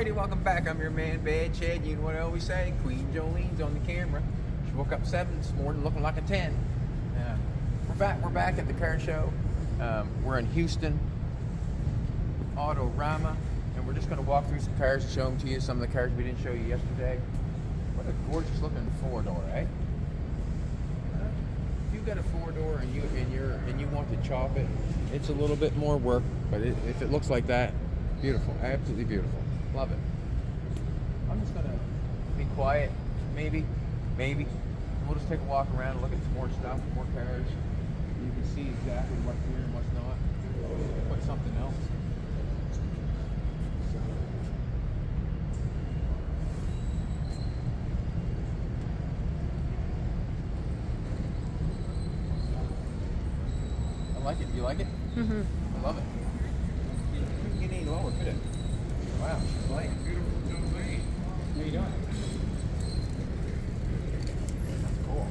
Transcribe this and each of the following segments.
Alrighty, welcome back. I'm your man, Bad Chad. You know what I always say? Queen Jolene's on the camera. She woke up 7 this morning looking like a 10. We're back at the car show. We're in Houston, Autorama, and we're just going to walk through some cars and show them to you. Some of the cars we didn't show you yesterday. What a gorgeous looking 4-door, eh? If you've got a 4-door and you want to chop it, it's a little bit more work, but if it looks like that, beautiful, absolutely beautiful. Love it. I'm just gonna be quiet, maybe. We'll just take a walk around and look at some more stuff, more cars. You can see exactly what's here and what's not. Put something else. I like it. You like it? Mm-hmm. I love it. You couldn't get any lower, could it? Wow, she's late. Beautiful Jolene. How you doing? That's cool.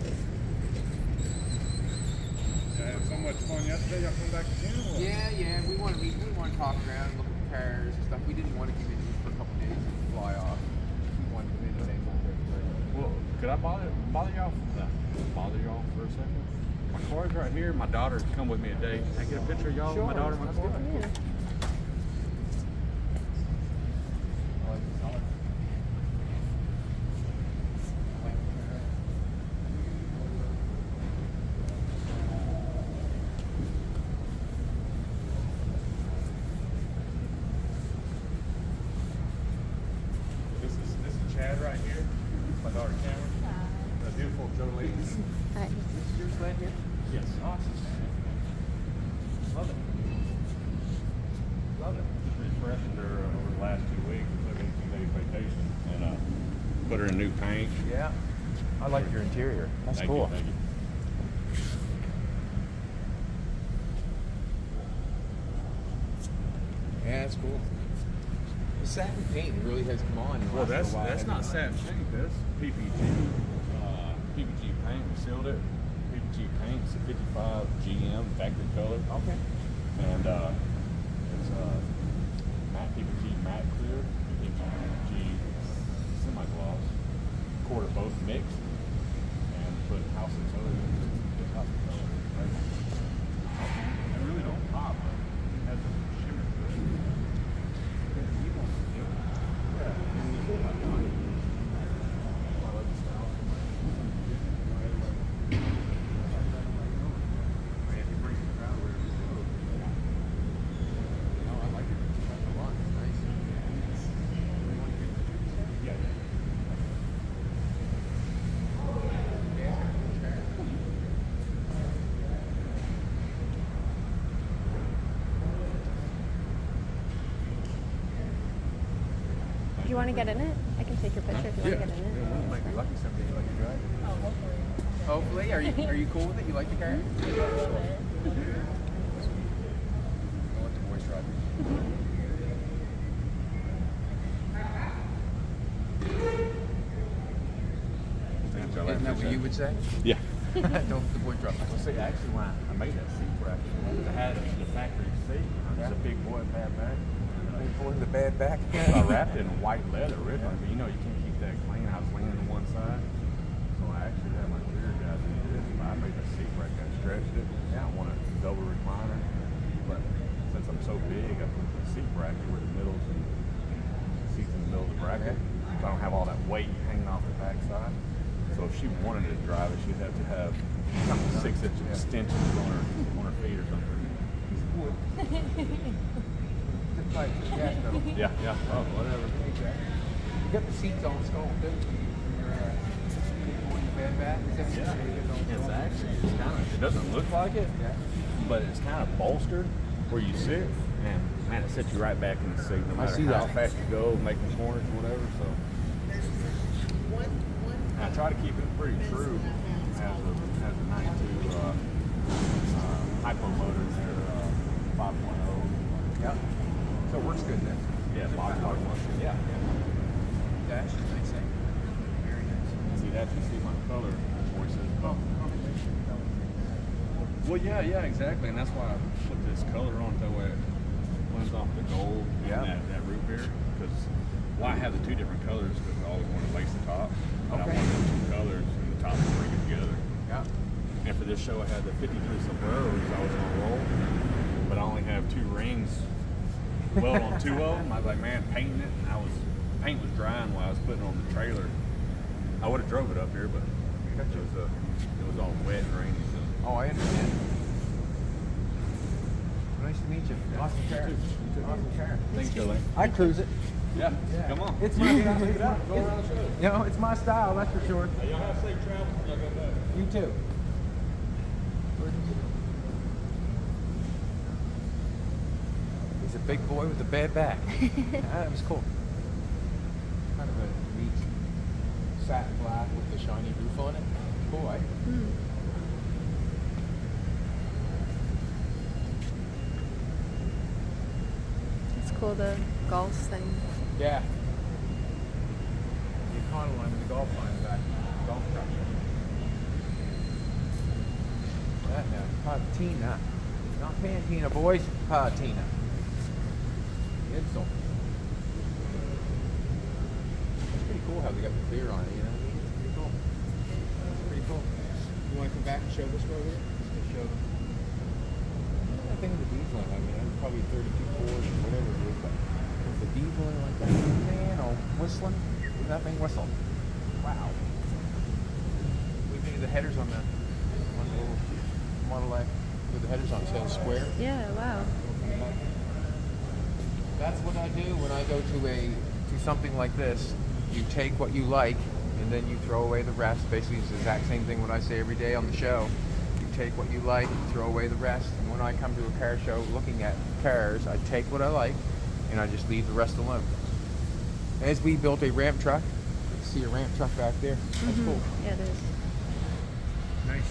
Had so much fun yesterday. Y'all come back again? Or? Yeah. We want to talk around, look at the cars and stuff. We didn't want to come in just for a couple days and fly off. We wanted to come in today. Well, could I bother y'all for a second? My car's right here. My daughter come with me today. Can I get a picture of y'all with my daughter and my car? Yeah. This is Chad right here. My daughter Cameron. The beautiful Jolene. Hi. This is your sled here? Yes. Awesome. Love it. Love it. Just refreshed her over the last 2 weeks. Took in 2 days vacation and put her in new paint. Yeah. I like your interior. That's Thank cool. you, thank you. Yeah, that's cool. The satin paint really has come on. Well, that's not satin paint. That's PPG. PPG paint. We sealed it. PPG paint. It's a 55 GM factory color. Okay. And it's matte PPG matte clear, PPG semi-gloss. Quarter both mixed, and put house and color in it. Just house and color. Right? It really don't pop, but it has a shimmer to it. Do you want to get in it? I can take your picture if you want to get in it. Yeah, we might be lucky someday you like to drive. Oh, hopefully. Are you cool with it? You like the car? I'll let the boys drive. Isn't that what you would say? Yeah. Don't let the boy drive. Well, see, actually, when I made that seat bracket, I had the factory seat. It's a big boy bad back. Big boy with a bad back. So I wrapped it in white leather originally, but you know you can't keep that clean. I was leaning to one side, so I actually had my interior guys do this. But I made the seat bracket, I stretched it. Yeah, I want a double recliner, but since I'm so big, I put the seat bracket where the middles and the seats in the middle of the bracket, so I don't have all that weight hanging off the back side. So if she wanted to drive it, she'd have to have 6-inch extensions on her feet or something. Yeah. Oh, whatever. Exactly. You got the seats on skull too. Your bad back. It's doesn't look like it, but it's kind of bolstered where you sit, and man, it sets you right back in the seat no matter how fast you go, making corners, whatever. So I try to keep it pretty true. Has a 92 hypo motor there, 5.0. Yep. So it works good then. Yeah, box motion. Yeah. Dash is nice. Very nice. See that? You see my color choices. Well, yeah, exactly, and that's why I put this color on that way it blends off the gold and that root beer. Because Well, I have the two different colors because I always want to lace the top. But Okay. I wanted the two colors and the top to bring it together. Yeah. And for this show, I had the 53 sombreros I was going to roll, but I only have 2 rings weld on 2 of them. I was like, man, painting it, and paint was drying while I was putting it on the trailer. I would have drove it up here, but it was all wet and rainy. So. Oh, I understand. Nice to meet you. Awesome car. Awesome car. Thanks, Joe. I cruise it. Yeah, come on. It's my style. Go around the show. You know, it's my style, that's for sure. Y'all have safe travel when y'all go back. You too. He's a big boy with a bad back. That was cool. Kind of a neat satin black with the shiny roof on it. Cool, eh? Hmm. It's cool, the golf thing. Yeah. The Econoline with the golf line back. Golf truck. That now. Patina. Not Pantina, boys. Patina. Insult. It's pretty cool how they got the clear on it, you know? It's pretty cool. It's pretty cool. You want to come back and show this right here? Just to show them. I think of the diesel, I mean, I'm probably 32 Ford or whatever it is, but with the diesel in like that, man, or whistling, that thing whistle. Wow. We made the headers on the little Model A with the headers on tail square. Yeah, wow. That's what I do when I go to something like this. You take what you like and then you throw away the rest. Basically, it's the exact same thing what I say every day on the show. You take what you like, you throw away the rest. And when I come to a car show looking at cars, I take what I like and I just leave the rest alone. As we built a ramp truck, you can see a ramp truck back there. That's cool. Yeah, it is. Nice.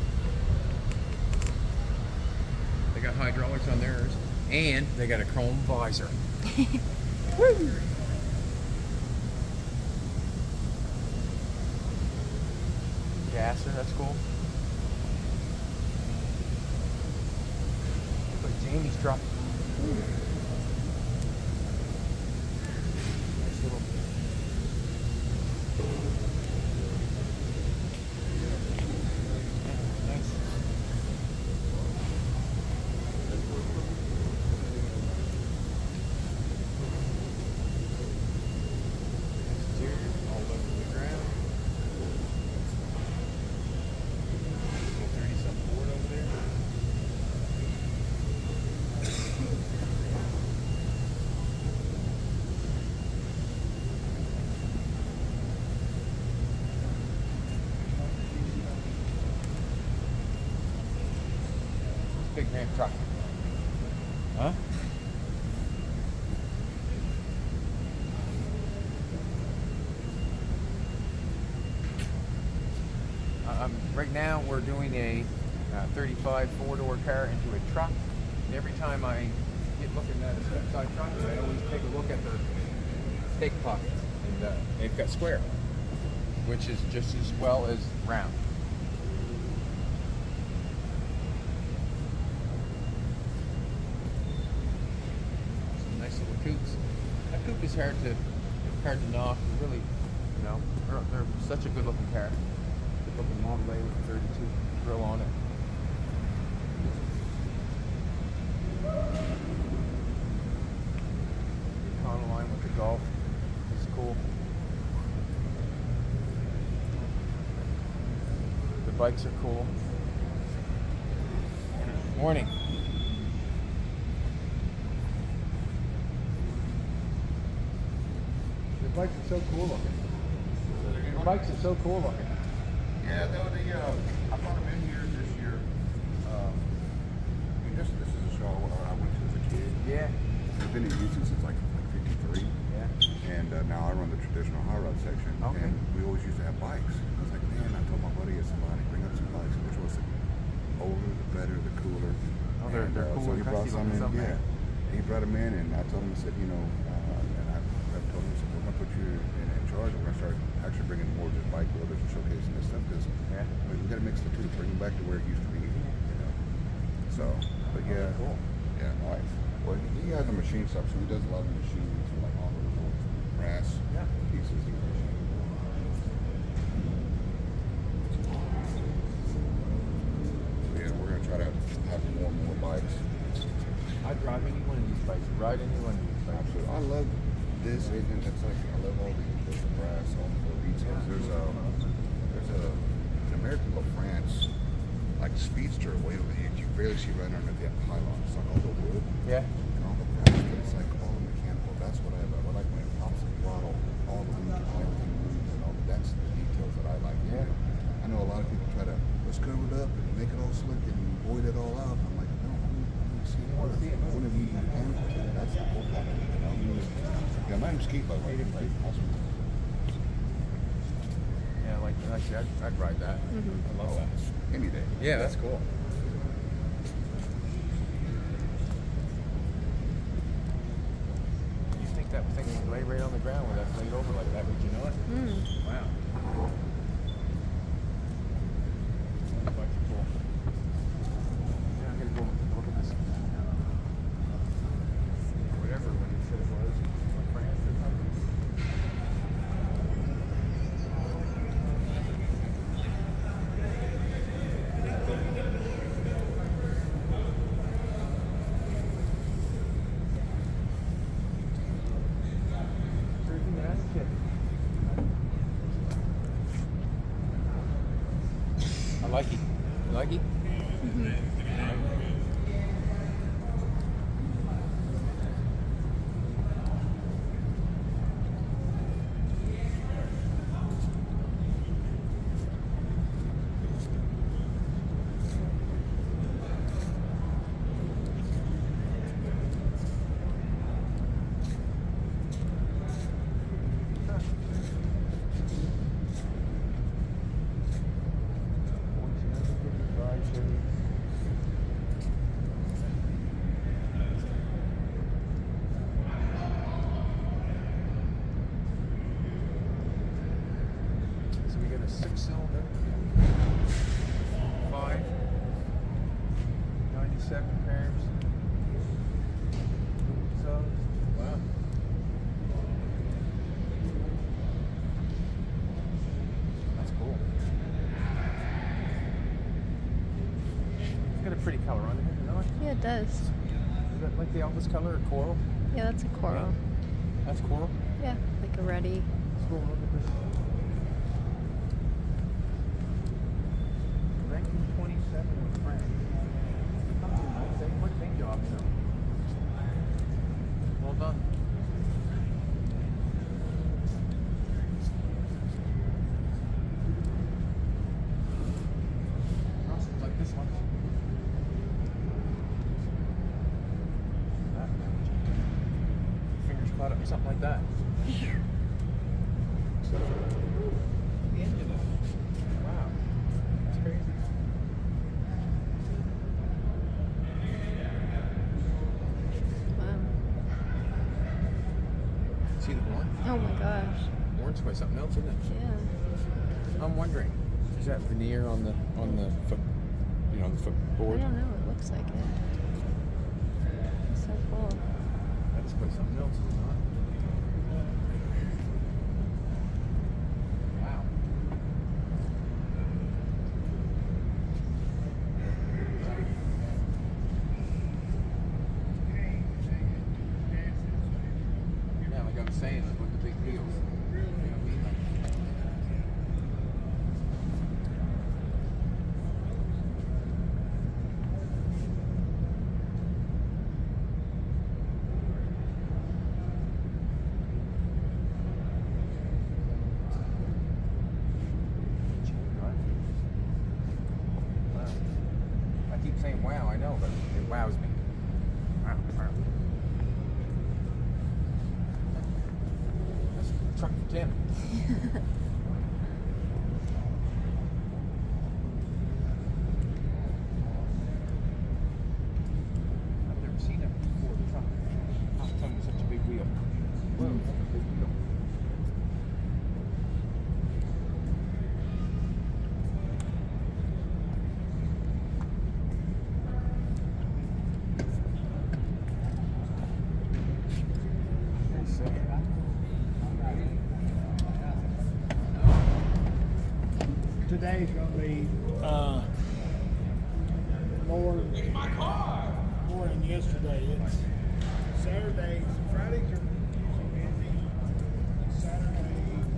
They got hydraulics on theirs, and they got a chrome visor. Woo! Gasser, that's cool. Looks like Jamie's truck. Nice little. Nice. Exterior all over the ground. Little 30-something Ford over there. Big ramp truck. Huh? Right now we're doing a 35 4-door car into a truck. And every time I get looking at a step-side truck, I always take a look at their take pockets. And they've got square, which is just as well as round. Some nice little coupes. That coupe is hard to knock. Really, you know, they're such a good-looking car. Good-looking Model A with a 32 grill on it. Econoline with the Golf is cool. The bikes are cool. Morning. The bikes are so cool looking. The bikes are so cool looking. Yeah, though I brought them in here this year. This is a show I went to as a kid. Yeah. I've been in Houston since like 53. Yeah. And now I run the traditional high rod section. Okay. And we always used to have bikes. I was like, man, I told my buddy, somebody bring up some bikes. Which was the older, the better, the cooler. Oh, they're So cool. he brought some in. Something. Yeah. He brought them in, and I told him, I said, you know, and I told him, I said, we're gonna put you in charge. We're gonna start actually bringing more just bike builders and showcasing this stuff because Yeah. we gotta mix the two, bring them back to where it used to be. You know. So, but yeah, Cool. yeah, nice. Well, he has a machine shop, so he does a lot of machines, like all those. brass Yeah. pieces. Yeah, we're gonna try to have more and more bikes. I'd drive any one of these bikes. Ride any one of these bikes. Absolutely. I love this. And it's like I love all the brass, all the details. There's an American La France, like speedster way over here. You barely see right under the pylon. It's like all the wood Yeah. and all the brass, but it's like all mechanical. That's what I love. I like when it pops the throttle, all the wheels, everything moves, and all. That's the details that I like. Yeah. I know a lot of people try to let's cover it up and make it all slick and void it all out. I'm like, no, I want to see it. wanna see it. I want to be mechanical. That's the whole part of it. You know? Yeah, my name's Keith, by the way. Awesome. Yeah, like actually, I'd ride that. I love that. Any day. Yeah, that's cool. You think that thing would lay right on the ground with that blade over like that? Would you know it? Wow. That's quite cool. Yeah, I'm gonna go look at this. Whatever when you said it was, like France or something. I like it. You like it? So we got a 6-cylinder, 97 pairs. So, wow. That's cool. It's got a pretty color on it, you know it? Yeah, it does. Is that like the Elvis color or coral? Yeah, that's a coral. That's coral. Yeah, like a ruddy. Let's go look at this. 1927 in France. Not too nice. They put paint job in them. Well done. Awesome, like this one. That. Fingers caught up, something like that. The engine of it. Wow. That's crazy. Wow. See the horn? Oh my gosh. Horn's quite something else, isn't it? Yeah. I'm wondering, is that veneer on the foot, you know, the I footboard? don't know. It looks like it. It's so cool. That's quite something else, is it not? Wow. Yeah, like I was saying, like with the big wheels. You know what I mean? Like, wow. I keep saying wow, I know, but it wows me. Wow, wow. That's the truck for Tim. I've never seen a Ford truck. How come with such a big wheel? Whoa, that's a big wheel. Very sick. today's going to be more than yesterday. It's Saturdays, Fridays are usually busy. Saturday.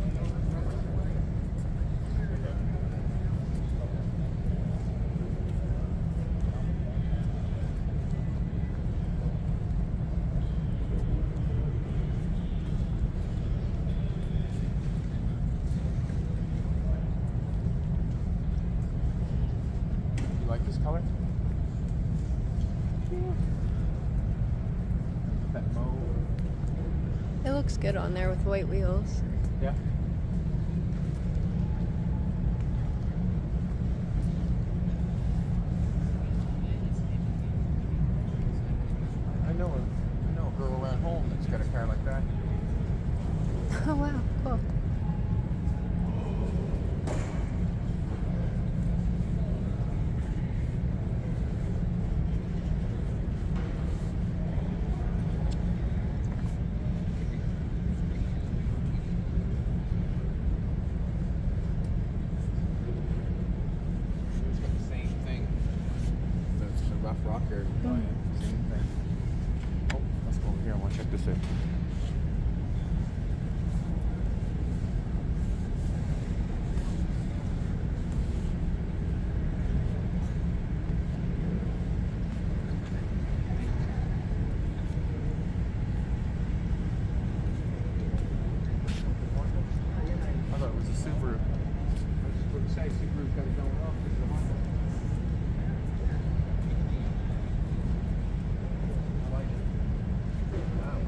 You like this color? That mauve. It looks good on there with white wheels. Yeah. I know a girl around home that's got a car like that. Oh wow, cool. It's got the same thing. That's a rough rocker. Same thing. Oh, let's go over here. I want to check this out. I thought it was a Subaru. I was just going to say Subaru's got it going off. This is a Honda. I like it. Wow.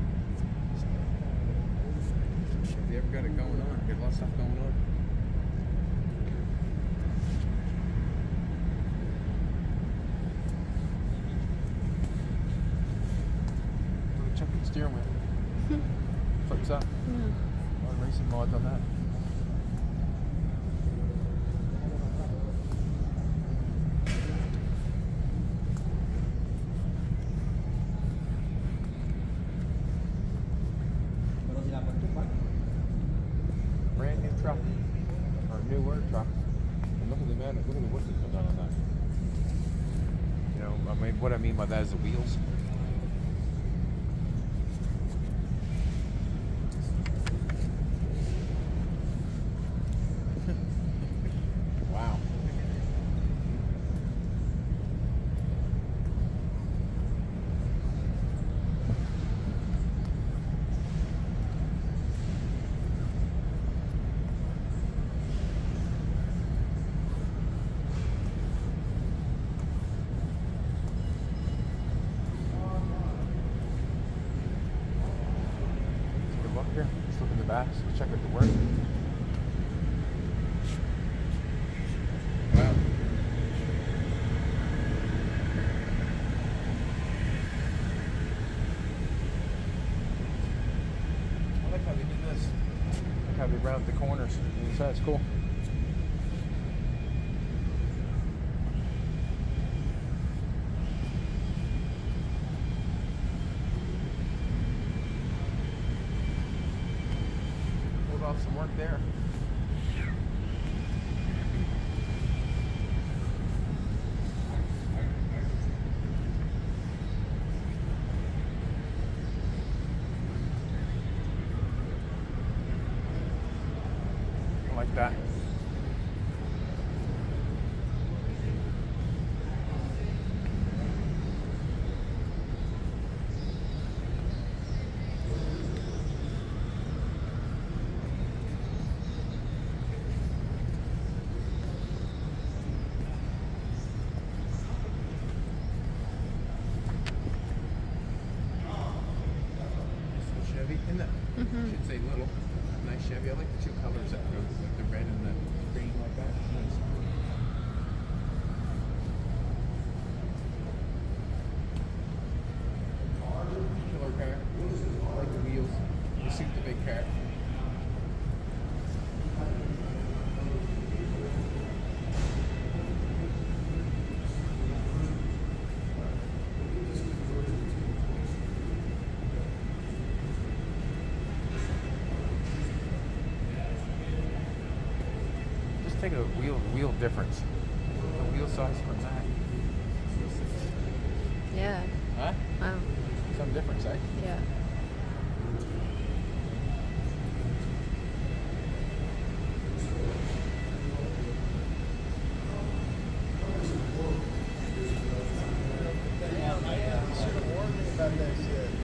Have you ever got it going on? Got a lot of stuff going on. Check the steering wheel. Flips up. Yeah. A lot of racing mods on that. Brand new truck, or newer truck. And look at the man, look at the work that's been done on that. You know, I mean, what I mean by that is the wheels. Wow. Take a look here. Let's look in the back. Let's check out the work. Wow. I like how they did this. I like how they round the corners. That's cool. Pulled off some work there. I like that. This is a Chevy, isn't it? Should say little. Nice Chevy. I like the two colors that go with the red and the green like that. Nice. Killer car. I like the wheels. They suit the big car. Let's take a wheel difference. The wheel size from that. Yeah. Huh? Wow. Some difference, eh? Yeah.